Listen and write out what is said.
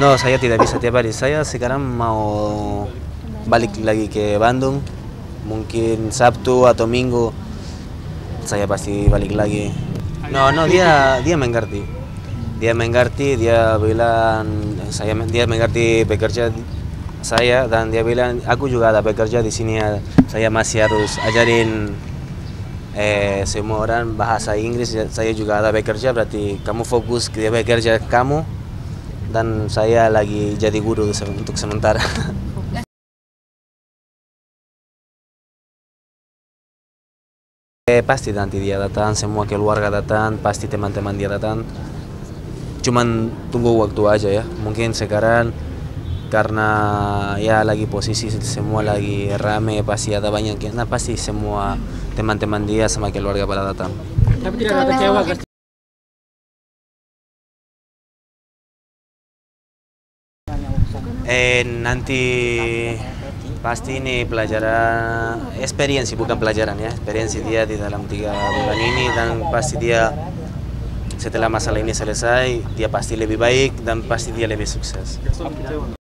No, saya tidak bisa tiap hari. Saya sekarang mau balik lagi ke Bandung. Mungkin Sabtu atau Minggu saya pasti balik lagi. No, dia mengerti. Dia mengerti, dia bilang dia mengerti pekerja saya dan dia bilang aku juga ada bekerja di sini. Saya masih harus ajarin semua orang bahasa Inggris. Saya juga ada bekerja, berarti kamu fokus ke bekerja kamu dan saya lagi jadi guru untuk sementara. Pasti nanti dia datang, semua keluarga datang, pasti teman-teman dia datang. Cuman tunggu waktu aja ya. Mungkin sekarang karena ya lagi posisi semua lagi rame, pasti ada banyak, nah pasti semua teman-teman dia sama keluarga pada datang. Tapi tidak ada kecewa guys. Nanti pasti ini pelajaran experience, bukan pelajaran ya, experience dia di dalam 3 bulan ini, dan pasti dia setelah masalah ini selesai dia pasti lebih baik dan pasti dia lebih sukses.